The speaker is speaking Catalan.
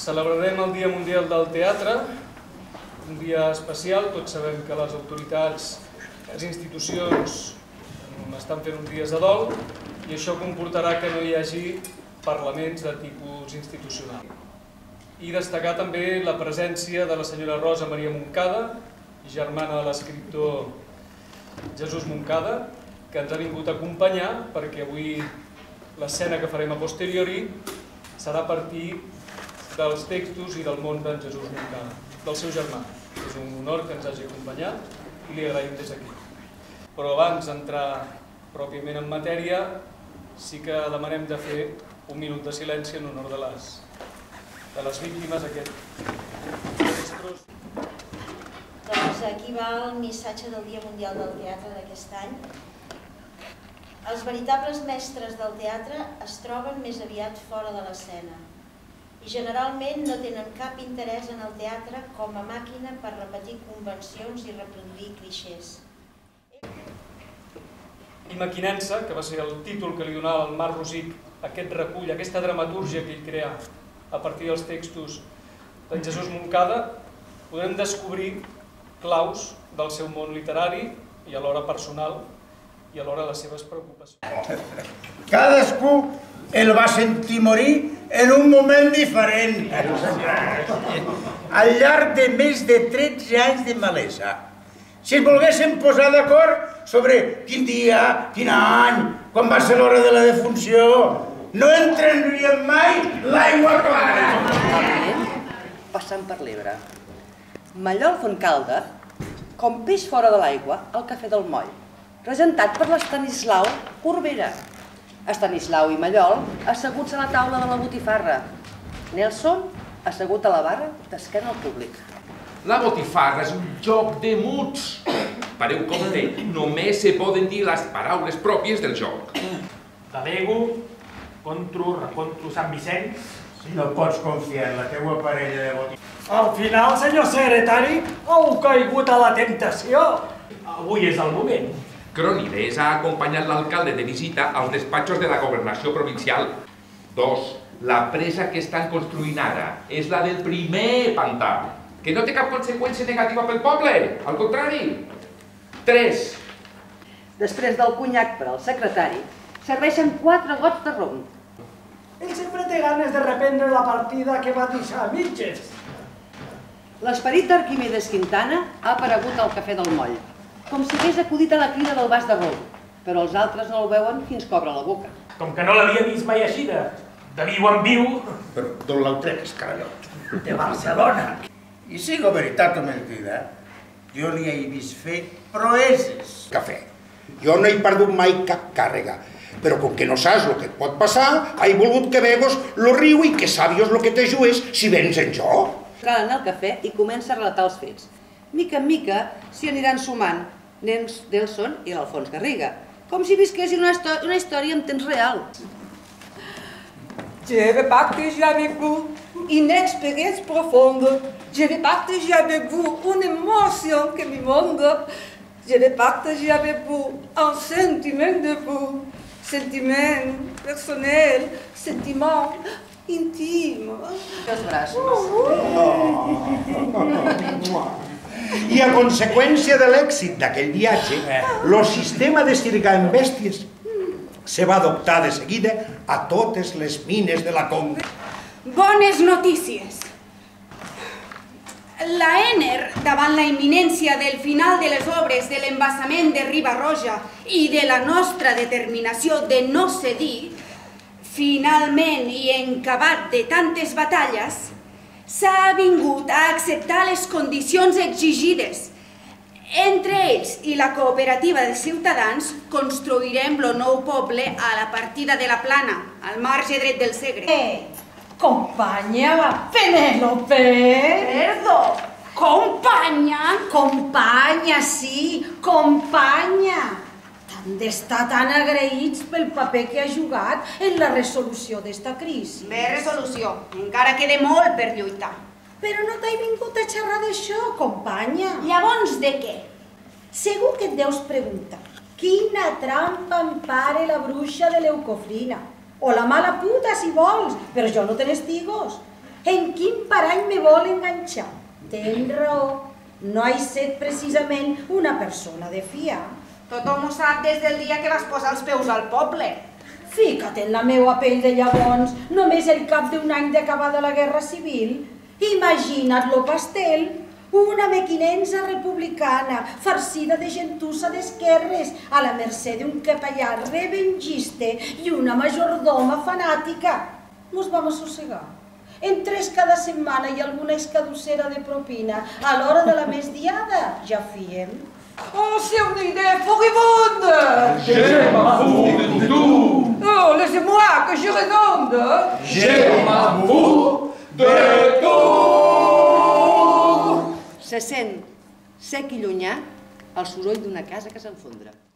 Celebrarem el Dia Mundial del Teatre, un dia especial. Tots sabem que les autoritats, les institucions estan fent uns dies de dol i això comportarà que no hi hagi parlaments de tipus institucional. I destacar també la presència de la senyora Rosa Maria Moncada, germana de l'escriptor Jesús Moncada, que ens ha vingut a acompanyar perquè avui l'escena que farem a posteriori serà a partir dels textos i del món d'en Jesús Moncada, del seu germà. És un honor que ens hagi acompanyat i li agraïm des d'aquí. Però abans d'entrar pròpiament en matèria, sí que demanem de fer un minut de silenci en honor de les víctimes d'aquests. Doncs aquí va el missatge del Dia Mundial del Teatre d'aquest any. Els veritables mestres del teatre es troben més aviat fora de l'escena i generalment no tenen cap interès en el teatre com a màquina per repetir convencions i reproduir clixés. Imaquinença, que va ser el títol que li donava el Marc Rosic, aquest recull, aquesta dramatúrgia que ell crea a partir dels textos d'en Jesús Moncada, podem descobrir claus del seu món literari i alhora personal i alhora les seves preocupacions. Cadascú el va sentir morir en un moment diferent. Al llarg de més de 13 anys de malesa. Si es volguessin posar d'acord sobre quin dia, quin any, quan va ser l'hora de la defunció, no entrarien mai l'aigua clara. Passant per l'Ebre. Mallol Fontcalda, com peix fora de l'aigua, al Cafè del Moll, presentat per l'Estanislau Corbera. Estanislau i Mallol asseguts a la taula de la botifarra. Nelson assegut a la barra d'esquena al públic. La botifarra és un joc de muts. Pareu compte, només se poden dir les paraules pròpies del joc. Delego, recontro Sant Vicenç. No pots confiar en la teua parella de botifarra. Al final, senyor secretari, heu caigut a la tentació. Avui és el moment. Crònides ha acompanyat l'alcalde de visita als despatxos de la governació provincial. 2. La presa que estan construint ara és la del primer pantà, que no té cap conseqüència negativa pel poble, al contrari. 3. Després del conyac per al secretari, serveixen 4 gots de rom. Ell sempre té ganes de reprendre la partida que va deixar a mitges. L'esperit d'Arquimedes Quintana ha aparegut al Cafè del Moll, com si hagués acudit a la crida del vas de rom, però els altres no el veuen fins que obre la boca. Com que no l'havia vist mai així, de viu en viu. Però d'on l'heu tret, escarallot? De Barcelona. I sigo veritat o mentida, jo li he vist fer proeses. Cafè. Jo no he perdut mai cap càrrega, però com que no saps el que et pot passar, he volgut que veus lo riu i que sàbios lo que t'ajudes si vens en jo. Calen al cafè i comença a relatar els fets. Mica en mica s'hi aniran sumant Nelson i l'Alfons Garriga, com si visquessin una història en temps real. Je vais partager avec vous une expérience profonde. Je vais partager avec vous une émotion que m'inonde. Je vais partager avec vous un sentiment de vous. Sentiment personnel, sentiment intime. Els braços. I a conseqüència de l'èxit d'aquell viatge, el sistema de cirgar en bèsties se va adoptar de seguida a totes les mines de la Conca. Bones notícies. La ENER, davant la imminència del final de les obres de l'embassament de Riba-roja i de la nostra determinació de no cedir, finalment i encabat de tantes batalles, s'ha avingut a acceptar les condicions exigides. Entre ells i la cooperativa de ciutadans construirem el nou poble a la partida de la Plana, al marge dret del Segre. Companya, Penélope. Perdó, companya? Companya, sí, companya. T'han d'estar tan agraïts pel paper que ha jugat en la resolució d'esta crisi. Bé, resolució. Encara queda molt per lluitar. Però no t'he vingut a xerrar d'això, companya. Llavors, de què? Segur que et deus preguntar quina trampa empare la bruixa de l'Eucofrina. O la mala puta, si vols, però jo no te n'estigos. En quin parany me vol enganxar? Tens raó, no he set precisament una persona de fiar. Tothom ho sap des del dia que vas posar els peus al poble. Fica't en la meua pell de llavors, només el cap d'un any d'acabada la Guerra Civil. Imagina't lo pastel, una mequinensa republicana, farcida de gentussa d'esquerres, a la mercè d'un capellà revengiste i una majordoma fanàtica. Mos vam assossegar. En 3 cada setmana i alguna escadussera de propina. A l'hora de la mesdiada ja fiem. Oh, c'est une idée furibonde! Je m'en fous de tout! Oh, laissez-moi que je raisonne! Je m'en fous de tout! Se sent sec i llunyà el soroll d'una casa que s'enfondra.